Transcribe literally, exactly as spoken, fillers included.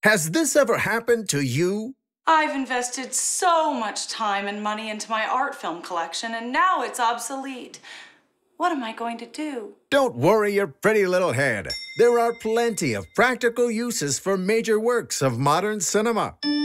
Has this ever happened to you? I've invested so much time and money into my art film collection, and now it's obsolete. What am I going to do? Don't worry your pretty little head. There are plenty of practical uses for major works of modern cinema.